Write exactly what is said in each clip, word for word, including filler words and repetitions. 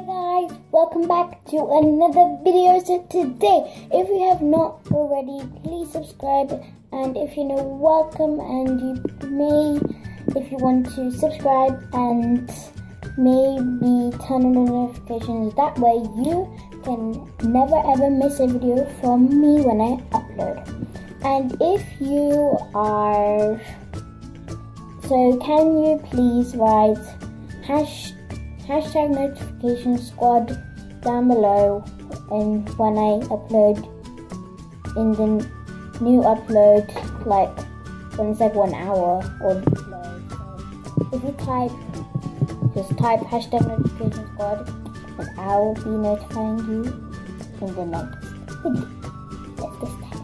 Guys, welcome back to another video. So today, if you have not already, please subscribe, and if you know, welcome, and you may, if you want to subscribe and maybe turn on the notifications, that way you can never ever miss a video from me when I upload. And if you are, so can you please write hash hashtag notification squad down below, and when I upload in the new upload, like when it's like one hour or upload. So if you type, just type hashtag notification squad, and I'll be notifying you in the next video. Let's get started.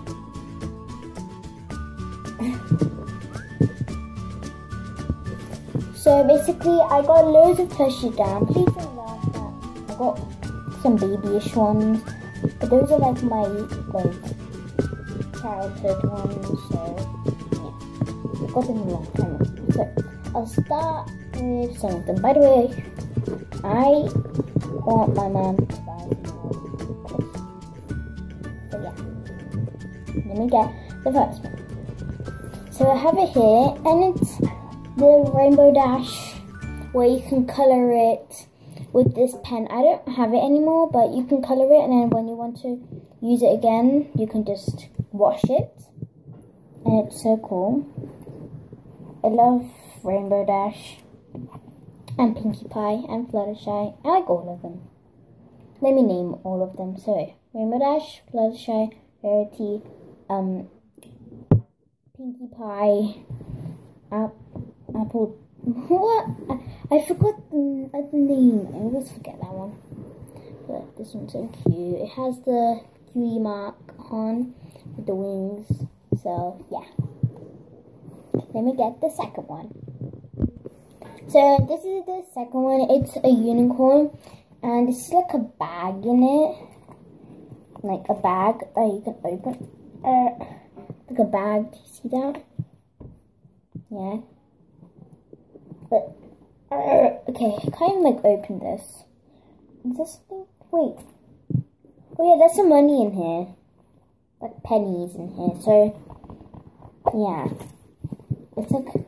So basically, I got loads of plushie down. Please don't laugh at. I got some babyish ones, but those are like my like childhood ones. So yeah, I got them a long time ago. So I'll start with some of them. By the way, I want my mom to buy them. So yeah, let me get the first one. So I have it here, and it's the Rainbow Dash, where you can color it with this pen. I don't have it anymore, but you can color it, and then when you want to use it again, you can just wash it, and it's so cool. I love Rainbow Dash and Pinkie Pie and Fluttershy. I like all of them. Let me name all of them. So Rainbow Dash, Fluttershy, Rarity, um, Pinkie Pie, Apple. Apple, what? I, I forgot the, uh, the name. I always forget that one. But this one's so cute. It has the Q E mark on with the wings. So yeah. Let me get the second one. So this is the second one. It's a unicorn, and this is like a bag in it, like a bag that you can open. Uh, like a bag. Do you see that? Yeah. But, uh, okay, I can't even like open this. Is this thing? Wait. Oh yeah, there's some money in here. Like pennies in here. So, yeah. It's like,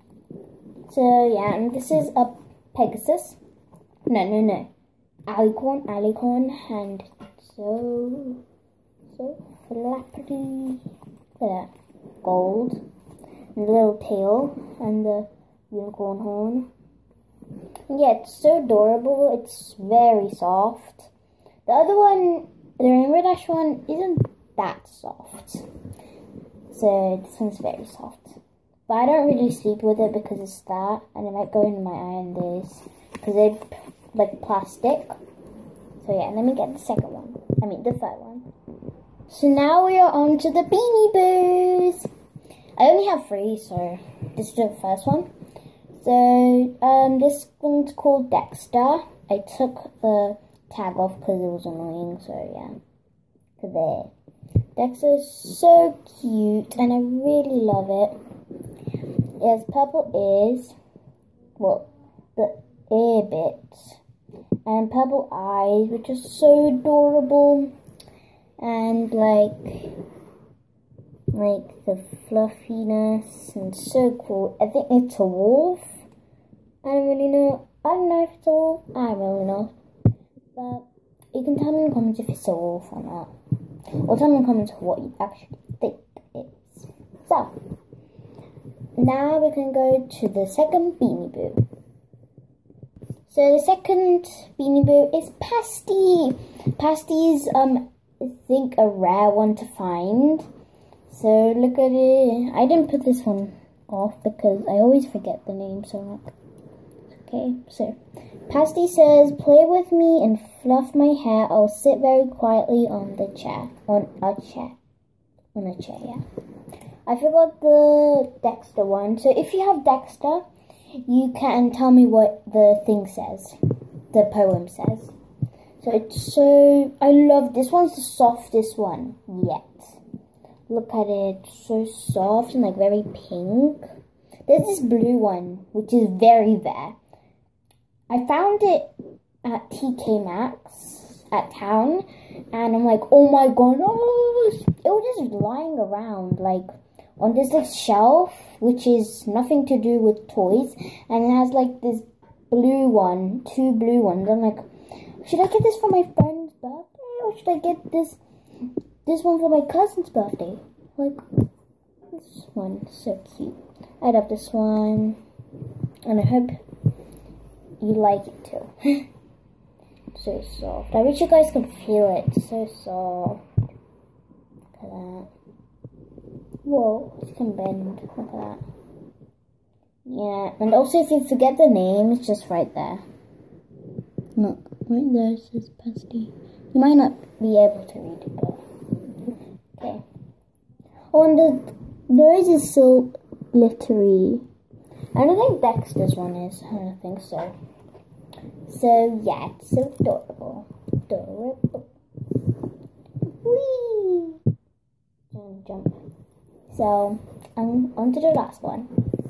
so yeah, and this is a Pegasus. No, no, no. Alicorn, Alicorn, and so, so flappity. Look at that. Gold. And the little tail, and the unicorn horn. Yeah, it's so adorable. It's very soft. The other one, the Rainbow Dash one, isn't that soft. So this one's very soft. But I don't really sleep with it because it's that, and it might go into my eye and this because they're like plastic. So yeah, let me get the second one. I mean the third one. So now we are on to the Beanie Boos. I only have three, so this is the first one. So, um, this one's called Dexter. I took the tag off because it was annoying, so yeah. So there. Dexter's so cute, and I really love it. It has purple ears, well, the ear bits, and purple eyes, which are so adorable, and like, like the fluffiness, and so cool. I think it's a wolf. I don't really know. I don't know if it's a wolf. I don't really know. But you can tell me in the comments if it's a wolf or not. Or tell me in the comments what you actually think it is. So, now we can go to the second Beanie Boo. So the second Beanie Boo is Pasty. Pasty's, um, I think a rare one to find. So look at it. I didn't put this one off because I always forget the name, so like. Okay, so Pasty says, play with me and fluff my hair. I'll sit very quietly on the chair. On a chair. On a chair, yeah. I forgot the Dexter one. So if you have Dexter, you can tell me what the thing says. The poem says. So it's so, I love, this one's the softest one yet. Look at it, so soft and like very pink. There's this blue one, which is very rare. I found it at T K Maxx at town, and I'm like, oh my god, oh, it was just lying around like on this like shelf, which is nothing to do with toys, and it has like this blue one, two blue ones. I'm like, should I get this for my friend's birthday, or should I get this this one for my cousin's birthday? Like, this one, so cute. I love this one, and I hope you like it too. So soft. I wish you guys could feel it. So soft. Look at that. Whoa, it can bend. Look at that. Yeah, and also if you forget the name, it's just right there. Look, right there it says pasty. You might not be able to read it, but okay. Oh, and the nose is so glittery. I don't think Dexter's one is. I don't think so. So yeah, it's so adorable. Adorable. Whee! Jump, jump. So, I'm on to the last one.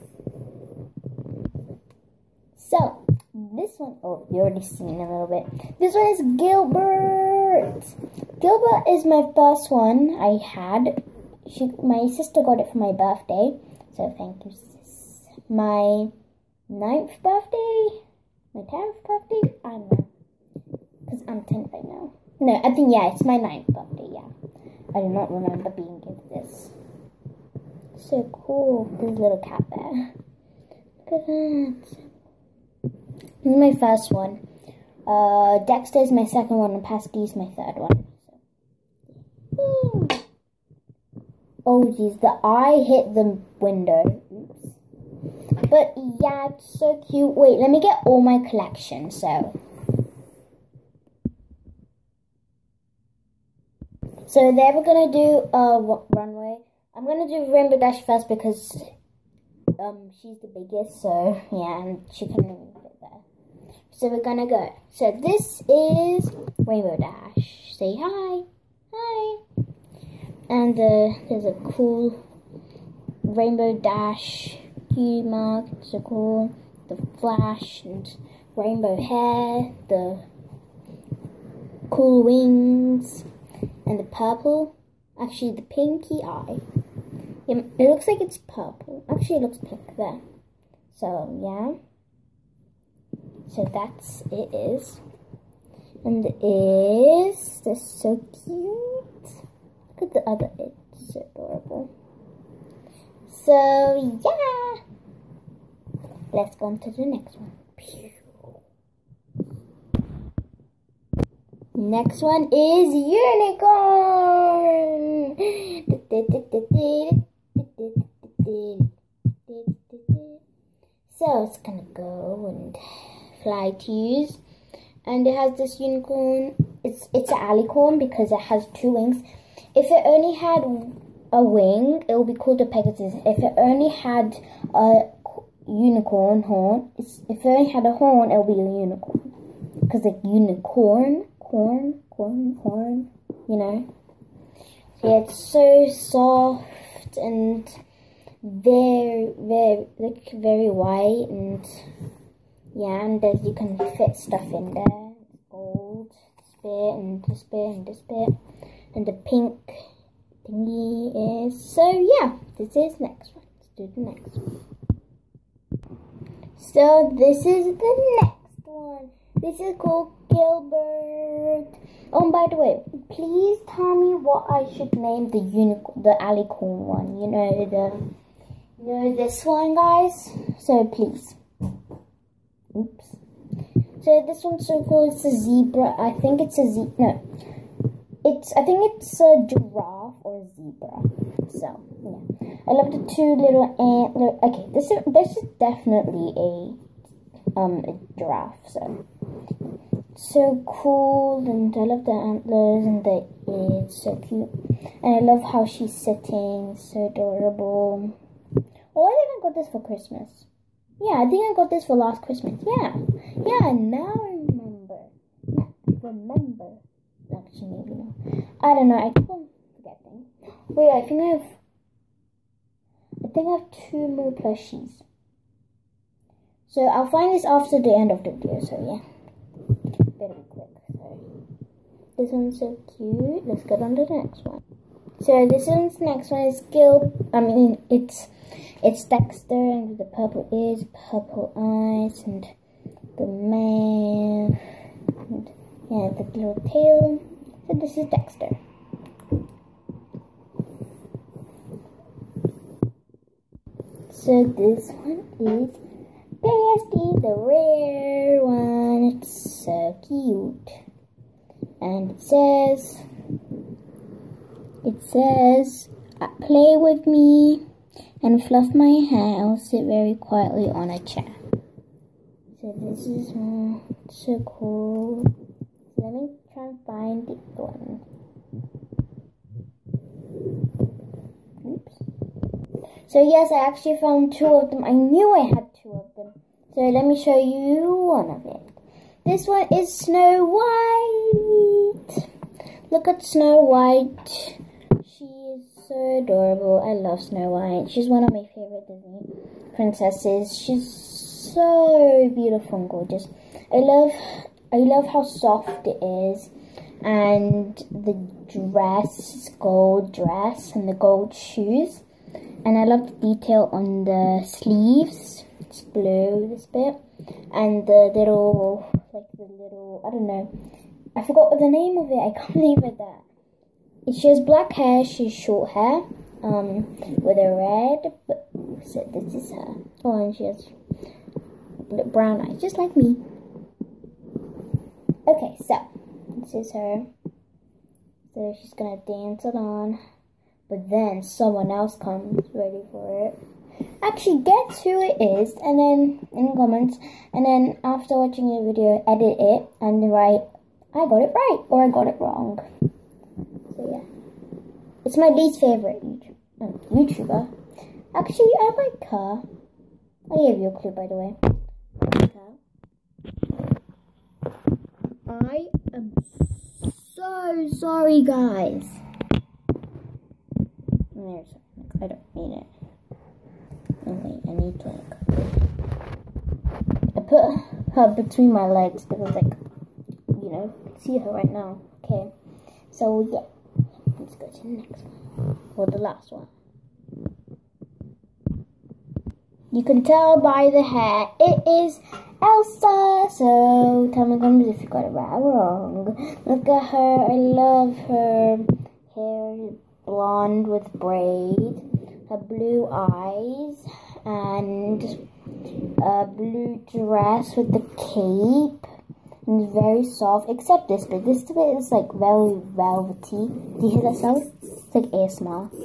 So, this one, oh, you already seen a little bit. This one is Gilbert. Gilbert is my first one I had. She, my sister got it for my birthday. So, thank you, sis. My ninth birthday? My tenth birthday? I don't know. Because I'm ten right now. No, I think, yeah, it's my ninth birthday, yeah. I do not remember being given this. So cool. There's a little cat there. Look at that. This is my first one. Uh, Dexter is my second one, and Pasty is my third one. So. Oh, geez, the eye hit the window. Oops. But yeah, it's so cute. Wait, let me get all my collection. So, so they were gonna do a runway. I'm gonna do Rainbow Dash first because um she's the biggest. So yeah, and she couldn't even fit there. So we're gonna go. So this is Rainbow Dash. Say hi, hi. And uh, there's a cool Rainbow Dash key mark, so cool. The flash and rainbow hair, the cool wings, and the purple. Actually, the pinky eye. It, it looks like it's purple. Actually, it looks pink there. So yeah. So that's it is, and it is this so cute. Look at the other. It's so adorable. So yeah, let's go on to the next one. Next one is unicorn. So it's gonna go and fly to use, and it has this unicorn. It's it's an alicorn because it has two wings. If it only had a wing, it would be called a Pegasus. If it only had a unicorn horn, it's, if it only had a horn, it would be a unicorn. Because like unicorn, corn, corn, horn, you know. So yeah, it's so soft and very, very, like very white, and yeah, and there's, you can fit stuff in there. Gold, this bit, and this bit, and this bit, and the pink thingy is, so yeah, this is next one. Let's do the next one. So this is the next one. This is called Gilbert. Oh, and by the way, please tell me what I should name the unicorn, the alicorn one. You know the, you know this one, guys. So please. Oops. So this one's so cool. It's a zebra. I think it's a zebra. No. It's, I think it's a giraffe or a zebra. So, yeah. I love the two little antlers. Okay, this is, this is definitely a, um, a giraffe, so. So cool, and I love the antlers, and the, it's so cute. And I love how she's sitting, so adorable. Oh, I think I got this for Christmas. Yeah, I think I got this for last Christmas. Yeah, yeah, now I remember. Remember. Actually, maybe not. I don't know. I keep on forgetting. Wait, I think I have. I think I have two more plushies. So I'll find this after the end of the video. So yeah. better be quick. So this one's so cute. Let's get on to the next one. So this one's next one is Gil. I mean, it's it's Dexter, and the purple ears, purple eyes, and the man, and yeah, the little tail. So this is Dexter. So this one is Bestie, the rare one. It's so cute. And it says, it says, play with me and fluff my hair. I'll sit very quietly on a chair. So this is uh, so cool. So let me try and find the one. Oops. So yes, I actually found two of them. I knew I had two of them. So let me show you one of it. This one is Snow White. Look at Snow White. She is so adorable. I love Snow White. She's one of my favorite Disney princesses. She's so beautiful and gorgeous. I love, I love how soft it is, and the dress, gold dress, and the gold shoes. And I love the detail on the sleeves. It's blue, this bit, and the little, like the little, I don't know, I forgot the name of it. I can't believe it that. She has black hair, she's short hair, um, with a red, but, so this is her. Oh, and she has brown eyes, just like me. Okay, so, this is her. So she's gonna dance along, but then someone else comes ready for it. Actually, guess who it is, and then in the comments, and then after watching the video, edit it and write, I got it right, or I got it wrong. So yeah, it's my least favorite YouTube, um, YouTuber. Actually, I like her. I gave you a clue, by the way. I like her. I am so sorry, guys. I don't mean it. Oh wait, I need to like, I put her between my legs because, like, you know, see her right now. Okay, so yeah, let's go to the next one, or the last one. You can tell by the hair, it is Elsa. So tell me comments if you got it right or wrong. Look at her, I love her hair, blonde with braid. Her blue eyes and a blue dress with the cape, and it's very soft except this bit. This bit is like very velvety. Do you hear that sound? It's like A S M R.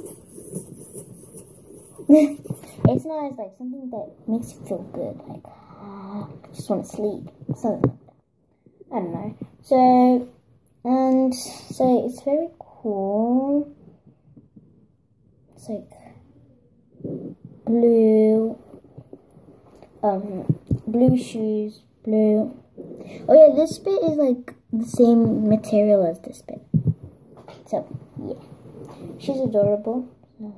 A S M R is like something that makes you feel good, like I just want to sleep, something like that. I don't know. So, and so it's very cool. It's like blue, um, blue shoes, blue. Oh yeah, this bit is like the same material as this bit. So yeah, she's adorable.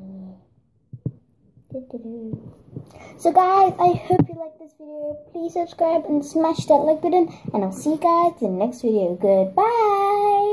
So guys, I hope you liked this video. Please subscribe and smash that like button, and I'll see you guys in the next video. Goodbye.